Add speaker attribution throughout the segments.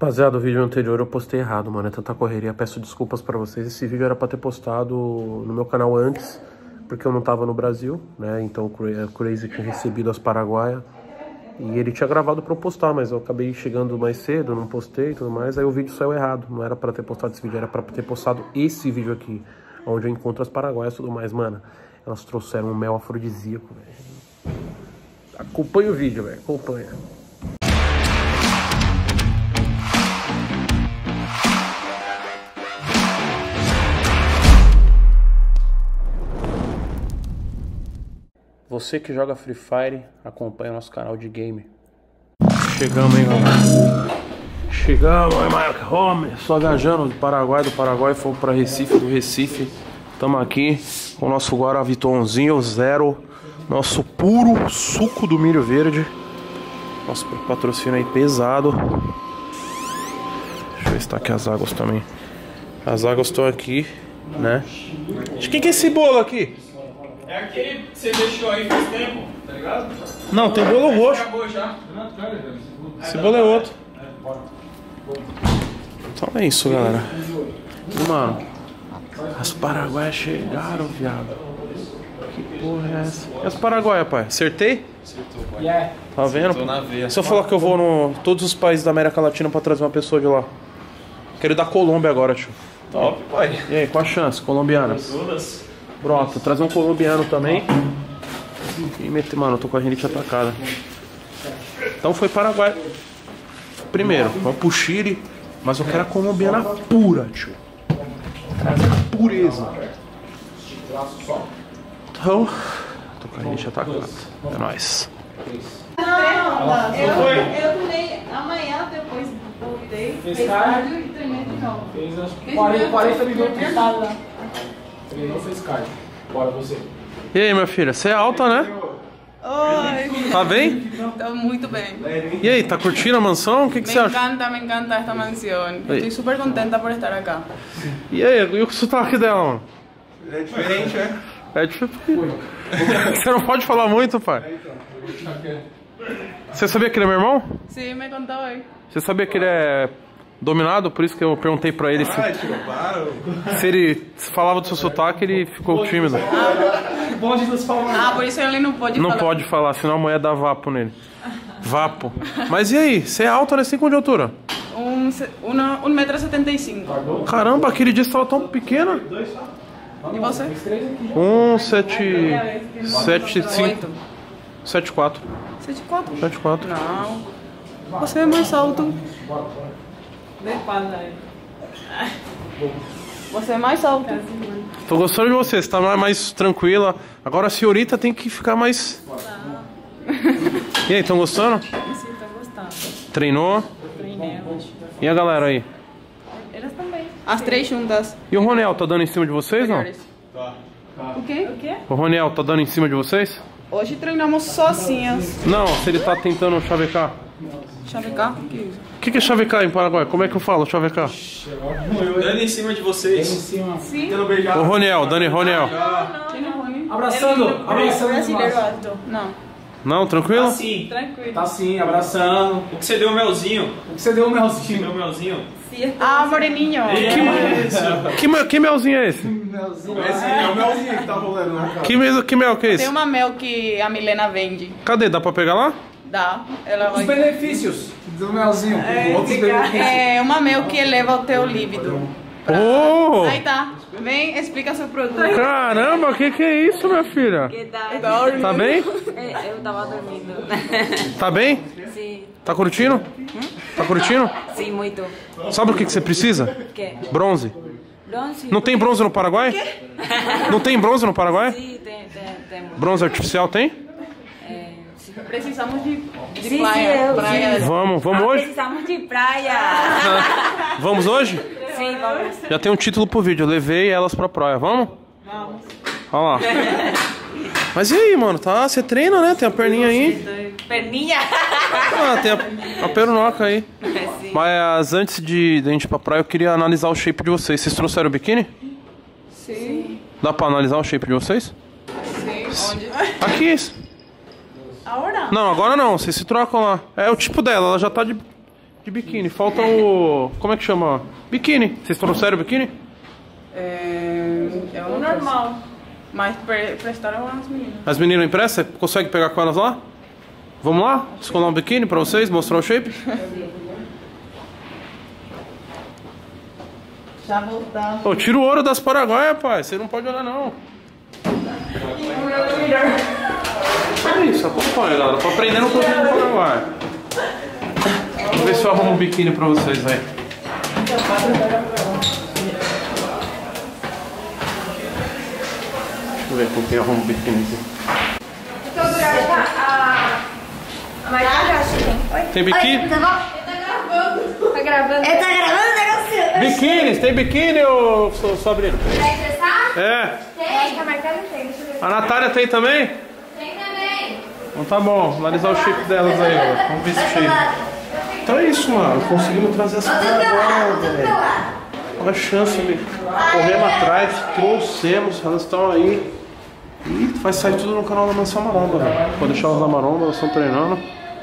Speaker 1: Rapaziada, o vídeo anterior eu postei errado, mano. É tanta correria. Peço desculpas pra vocês. Esse vídeo era pra ter postado no meu canal antes, porque eu não tava no Brasil, né? Então o Crazy tinha recebido as paraguaias e ele tinha gravado pra eu postar, mas eu acabei chegando mais cedo, não postei e tudo mais. Aí o vídeo saiu errado. Não era pra ter postado esse vídeo, era pra ter postado esse vídeo aqui, onde eu encontro as paraguaias e tudo mais. Mano, elas trouxeram um mel afrodisíaco, velho. Acompanha o vídeo, velho. Acompanha. Você que joga Free Fire, acompanha o nosso canal de game. Chegamos, hein, galera. Chegamos, é Mark Home. Só viajando do Paraguai fomos para Recife, do Recife. Estamos aqui com o nosso Guaravitonzinho zero. Nosso puro suco do milho verde. Nosso patrocínio aí pesado. Deixa eu ver se tá aqui as águas também. As águas estão aqui, né? De quem que é esse bolo aqui?
Speaker 2: É aquele que você deixou aí faz tempo, tá ligado?
Speaker 1: Não, tem bolo roxo.
Speaker 2: Acabou já.
Speaker 1: Esse bolo é outro. Então é isso, galera. E, mano, as paraguaias chegaram, viado. Que porra é essa? E as paraguaias, pai? Acertei?
Speaker 2: Acertou, pai.
Speaker 1: Tá vendo?
Speaker 2: Tô na veia.
Speaker 1: Se eu falar que eu vou no todos os países da América Latina pra trazer uma pessoa de lá. Quero ir da Colômbia agora, tio.
Speaker 2: Top, pai.
Speaker 1: E aí, qual a chance? Colombianas?
Speaker 2: Todas.
Speaker 1: Pronto, trazer um colombiano também. E meter, mano, eu tô com a rinite atacada. Então foi Paraguai. Primeiro, vamos pro Chile. Mas eu quero a colombiana pura, tio. Trazer a pureza. Então, tô com a rinite atacada. É nóis.
Speaker 3: Não, eu treinei amanhã, depois voltei.
Speaker 4: Fez cardio
Speaker 3: e treinei de novo.
Speaker 4: Fez acho que 40 minutos. Treinou, fez cardio. Bora você.
Speaker 1: E aí, minha filha, você é alta, né?
Speaker 5: Oi,
Speaker 1: Tá bem?
Speaker 5: estou muito bem.
Speaker 1: E aí, tá curtindo a mansão? O que você acha?
Speaker 5: Me encanta esta mansión. Estoy súper contenta por estar acá.
Speaker 1: E aí, e o sotaque dela, mano?
Speaker 2: É diferente, é?
Speaker 1: É diferente. Você não pode falar muito, pai. Você sabia que ele é meu irmão?
Speaker 5: Sí, me contó hoy.
Speaker 1: Você sabia que ele é dominado? Por isso que eu perguntei pra ele se ele falava do seu sotaque, ele ficou tímido.
Speaker 4: Bom de nos falar.
Speaker 5: Ah, por isso ele não pode
Speaker 1: Não
Speaker 5: falar.
Speaker 1: pode falar, senão a mulher dá vapo nele. Vapo. Mas e aí? Você é alto, né? 5 de altura?
Speaker 5: 1,75 m.
Speaker 1: Caramba, aquele dia você tava tão pequena.
Speaker 5: E você?
Speaker 1: 1,75. 7,4.
Speaker 5: 74?
Speaker 1: 7,4.
Speaker 5: Não. Você é mais alto. Você é mais alto.
Speaker 1: Tô gostando de você tá mais tranquila. Agora a senhorita tem que ficar mais... E aí, tão gostando?
Speaker 5: Sim, tô gostando.
Speaker 1: Treinou?
Speaker 5: Treinei hoje.
Speaker 1: E a galera aí?
Speaker 5: Elas também. As três juntas.
Speaker 1: E o Roniel, tá dando em cima de vocês, não?
Speaker 5: O quê? O quê?
Speaker 1: O Roniel, tá dando em cima de vocês?
Speaker 5: Hoje treinamos sozinhas.
Speaker 1: Não, se ele tá tentando chavecar.
Speaker 5: Chavecar? O que é isso?
Speaker 1: O que é chavecar em Paraguai? Como é que eu falo chavecar?
Speaker 2: Dando em cima de vocês.
Speaker 5: Sim.
Speaker 1: O Roniel, Dani Roniel.
Speaker 5: Quem é Rony?
Speaker 4: Abraçando.
Speaker 5: Brasileiro alto. Não.
Speaker 1: Não, tranquilo?
Speaker 2: Tá sim.
Speaker 5: Tranquilo.
Speaker 4: Tá sim, abraçando.
Speaker 2: O que você deu, melzinho?
Speaker 4: O que você deu,
Speaker 2: Você
Speaker 4: melzinho?
Speaker 2: deu melzinho?
Speaker 5: Ah, moreninho.
Speaker 1: Que melzinho é esse?
Speaker 4: É o melzinho que tá rolando na cara.
Speaker 1: Que mel que é
Speaker 5: Tem
Speaker 1: esse?
Speaker 5: uma mel que a Milena vende.
Speaker 1: Cadê? Dá pra pegar lá?
Speaker 5: Dá. Ela
Speaker 4: Os
Speaker 5: vai...
Speaker 4: benefícios do melzinho. Outros benefícios.
Speaker 5: É uma mel que eleva o teu líbido.
Speaker 1: Oh!
Speaker 5: Aí tá. Vem, explica seu produto.
Speaker 1: Caramba, que é isso, minha filha?
Speaker 6: Que tal?
Speaker 1: Tá bem?
Speaker 6: Eu tava dormindo.
Speaker 1: Tá bem?
Speaker 6: Sim,
Speaker 1: Tá curtindo? Tá curtindo?
Speaker 6: sim, muito.
Speaker 1: Sabe o que você precisa?
Speaker 6: Que?
Speaker 1: Bronze.
Speaker 6: Bronze?
Speaker 1: Não tem bronze no Paraguai? Não tem bronze no Paraguai?
Speaker 6: Sim, tem.
Speaker 1: Bronze artificial tem?
Speaker 6: Sim.
Speaker 5: Precisamos de
Speaker 6: Sim,
Speaker 5: praia.
Speaker 6: sim,
Speaker 5: praia.
Speaker 1: Vamos hoje?
Speaker 6: Precisamos de praia.
Speaker 1: Vamos hoje?
Speaker 6: Sim, vamos.
Speaker 1: Já tem um título pro vídeo, eu levei elas pra praia, vamos?
Speaker 5: Vamos.
Speaker 1: Olha lá. Mas e aí, mano? Tá, você treina, né? Tem a perninha aí.
Speaker 6: Perninha.
Speaker 1: Ah, tem a perunoca aí.
Speaker 6: Sim.
Speaker 1: Mas antes de a gente ir pra praia, eu queria analisar o shape de vocês. Vocês trouxeram o biquíni?
Speaker 5: Sim.
Speaker 1: Dá pra analisar o shape de vocês?
Speaker 5: Sim. Onde?
Speaker 1: Aqui.
Speaker 5: Agora?
Speaker 1: Não, agora não. Vocês se trocam lá. É o tipo dela, ela já tá de De biquíni. Falta o... Como é que chama? Biquíni. Vocês trouxeram o biquíni?
Speaker 5: É
Speaker 3: O normal.
Speaker 5: Mas prestaram as meninas.
Speaker 1: As meninas emprestam? Consegue pegar com elas lá? Vamos lá? Descolar um biquíni pra vocês? Mostrar o shape?
Speaker 3: Já voltamos.
Speaker 1: Ô, tira o ouro das paraguaias, pai. Você não pode olhar, não. É isso, acompanha, galera. Tô aprendendo um pouquinho do Paraguai. Vou ver se eu arrumo um biquíni pra vocês aí. Deixa eu ver com quem eu arrumo um biquíni aqui.
Speaker 7: Então, a Maria acha que tem. Oi?
Speaker 1: Tem biquíni?
Speaker 7: Oi, tá bom? Tá gravando o negócio.
Speaker 1: Biquíni, tem biquíni, ô Sabrina?
Speaker 7: Vai interessar?
Speaker 1: É.
Speaker 7: Tem. Acho que a Marta não tem. Deixa eu ver.
Speaker 1: A Natália tem também?
Speaker 7: Tem também.
Speaker 1: Então tá bom, analisar o shape delas aí, ó. Vamos ver esse shape. Então é isso, mano. Conseguimos trazer essa paraguaia, velho. Olha a chance de corremos atrás, trouxemos, elas estão aí. E vai sair tudo no canal da Mansão Maromba, velho. Vou deixar elas na Maromba, elas estão treinando.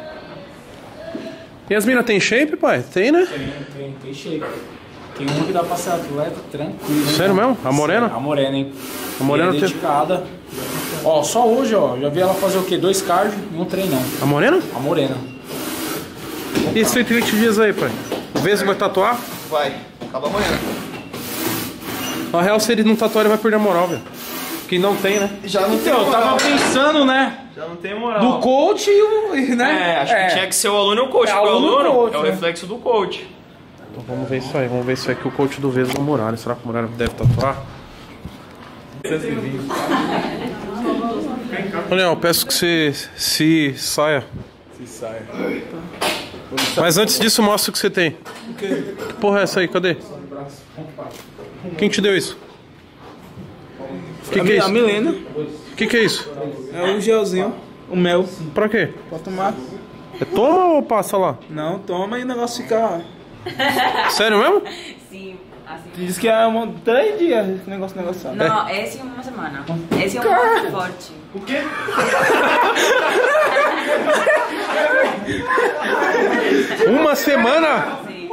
Speaker 1: E as minas tem shape, pai? Tem, né?
Speaker 4: Tem shape. Tem uma que dá pra ser atleta tranquilo.
Speaker 1: Sério mesmo? A morena?
Speaker 4: Sério, a morena, hein?
Speaker 1: A morena
Speaker 4: é dedicada. Ó, só hoje, ó. Já vi ela fazer o quê? 2 cardio e um treinão.
Speaker 1: A morena?
Speaker 4: A morena.
Speaker 1: E esses 120 dias aí, pai? O Vesgo vai tatuar?
Speaker 8: Vai, acaba amanhã.
Speaker 1: Na real, se ele não tatuar, ele vai perder a moral, velho. Que não tem, né?
Speaker 8: Já não tem
Speaker 4: Então, eu
Speaker 8: moral.
Speaker 4: tava pensando, né?
Speaker 8: Já não tem moral.
Speaker 4: Do coach e o. Né?
Speaker 2: É, acho que tinha que ser o aluno e o coach.
Speaker 4: É,
Speaker 2: porque o
Speaker 4: aluno e
Speaker 2: aluno
Speaker 4: coach,
Speaker 2: é o
Speaker 4: né?
Speaker 2: reflexo do coach.
Speaker 1: Então vamos ver isso aí, vamos ver isso aí que o coach do Vesgo é o Muralha. Será que o Muralha deve tatuar? Olha, eu peço que você se saia.
Speaker 4: Se sai.
Speaker 1: Mas antes disso, mostra o que você tem. Que porra é essa aí? Cadê? Quem te deu isso? Que é
Speaker 4: A
Speaker 1: isso?
Speaker 4: Milena.
Speaker 1: Que é isso?
Speaker 4: É um gelzinho. O mel.
Speaker 1: Pra quê?
Speaker 4: Pra tomar.
Speaker 1: É toma ou passa lá?
Speaker 4: Não, toma e o negócio fica.
Speaker 1: Sério mesmo?
Speaker 6: Sim, assim.
Speaker 4: Diz que é 3 dias esse negócio.
Speaker 6: Não, esse é uma semana. Esse é um muito forte.
Speaker 4: O quê?
Speaker 1: Uma semana?
Speaker 6: Sim.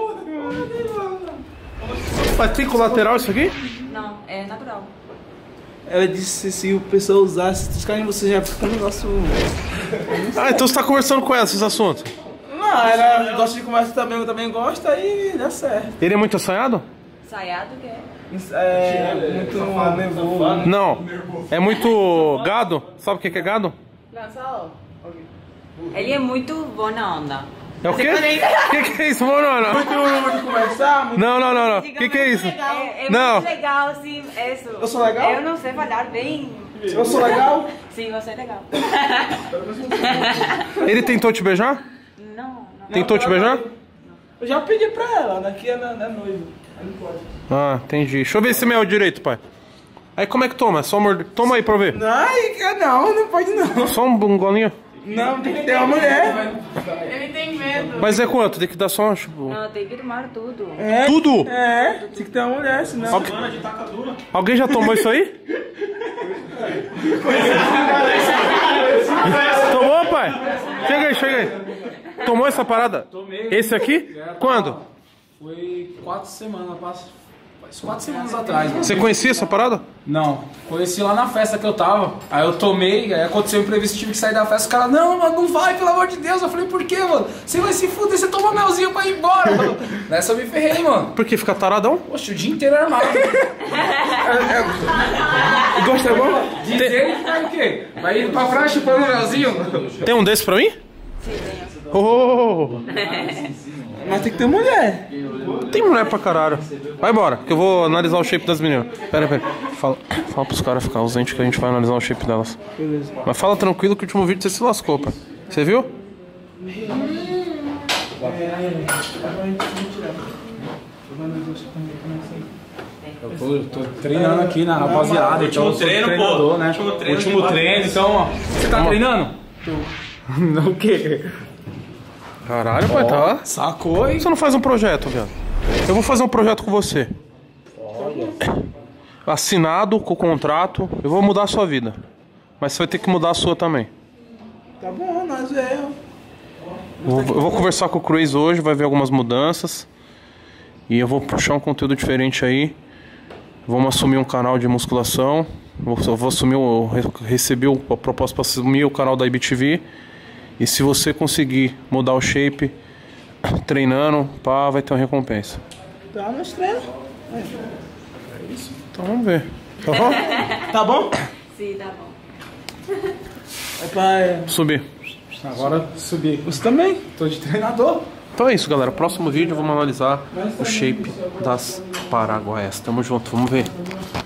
Speaker 1: Mas tem colateral isso aqui?
Speaker 6: Não, é natural.
Speaker 4: Ela disse se o pessoal usasse esses caras, você já fica um negócio.
Speaker 1: Ah, então você tá conversando com ela esses assuntos.
Speaker 4: Não, ela gosta de conversa também, eu também gosto, aí dá certo.
Speaker 1: Ele é muito assanhado?
Speaker 6: Saiado que é.
Speaker 4: É muito nervoso.
Speaker 1: Não. É muito gado? Sabe o que é gado?
Speaker 3: Lançou?
Speaker 6: Ele é muito bom na onda.
Speaker 1: É o quê? Que é isso, Monona?
Speaker 4: Muito de conversar, muito...
Speaker 1: Não. Que é isso?
Speaker 6: É
Speaker 1: Não.
Speaker 6: muito legal, sim, isso.
Speaker 4: Eu sou legal?
Speaker 6: Eu não sei falar bem.
Speaker 4: Eu sou legal?
Speaker 6: Sim, você é legal.
Speaker 1: Ele tentou te beijar?
Speaker 6: Não.
Speaker 1: Tentou te beijar?
Speaker 4: Eu já pedi pra ela, daqui é noivo. Aí não pode.
Speaker 1: Ah, entendi. Deixa eu ver esse mel direito, pai. Aí como é que toma? Só morder. Toma aí pra eu ver.
Speaker 4: Não pode não.
Speaker 1: Só um golinho.
Speaker 4: Não, tem que ter uma mulher.
Speaker 5: Ele tem medo.
Speaker 1: Mas é quanto? Tem que dar só tipo...
Speaker 6: Não, tem que tomar tudo.
Speaker 4: É,
Speaker 1: Tudo?
Speaker 4: É, tem que ter uma mulher, senão...
Speaker 1: Alguém já tomou isso aí? Tomou, pai? Chega aí. Tomou essa parada?
Speaker 4: Tomei.
Speaker 1: Esse aqui? Quando?
Speaker 4: Foi 4 semanas, faz 4 semanas atrás. Mano.
Speaker 1: Você conhecia essa parada?
Speaker 4: Não, conheci lá na festa que eu tava. Aí eu tomei, aí aconteceu um imprevisto, tive que sair da festa. O cara, não, mano, não vai, pelo amor de Deus. Eu falei, por quê, mano? Você vai se fuder, você toma melzinho pra ir embora, mano. Nessa eu me ferrei, mano.
Speaker 1: Por que? Fica taradão?
Speaker 4: Poxa, o dia inteiro armado.
Speaker 1: Gosta bom?
Speaker 4: Diz ele que vai o quê? Vai indo pra praia chupando o melzinho?
Speaker 1: Tem um desse pra mim?
Speaker 6: Sim, tenho.
Speaker 1: Oh,
Speaker 4: Mas tem que ter mulher.
Speaker 1: tem mulher pra caralho. Vai embora, que eu vou analisar o shape das meninas. Pera. Fala pros caras ficar ausentes que a gente vai analisar o shape delas.
Speaker 4: Beleza.
Speaker 1: Mas fala tranquilo que o último vídeo você se lascou, pai. Você viu?
Speaker 4: Eu tô treinando aqui na rapaziada.
Speaker 2: Último treino, pô.
Speaker 4: Né?
Speaker 2: Último treino,
Speaker 4: então, ó. Você tá treinando? Não, o quê?
Speaker 1: Caralho, pai, tá?
Speaker 4: Sacou, hein?
Speaker 1: Você não faz um projeto, viado? Eu vou fazer um projeto com você. Assinado, com o contrato. Eu vou mudar a sua vida. Mas você vai ter que mudar a sua também.
Speaker 4: Tá bom, nós é.
Speaker 1: Eu vou conversar com o Crazy hoje, vai ver algumas mudanças. E eu vou puxar um conteúdo diferente aí. Vamos assumir um canal de musculação. Eu vou assumir, recebi a proposta para assumir o canal da IBTV. E se você conseguir mudar o shape treinando, pá, vai ter uma recompensa.
Speaker 3: Tá nos treinos.
Speaker 1: É isso. Então vamos ver. Tá bom?
Speaker 3: Tá bom?
Speaker 6: Sim, tá bom.
Speaker 3: É pra
Speaker 1: Subir.
Speaker 4: Agora subir. Você também? Tô de treinador.
Speaker 1: Então é isso, galera. Próximo vídeo vamos analisar o shape das paraguaias. Tamo junto, vamos ver.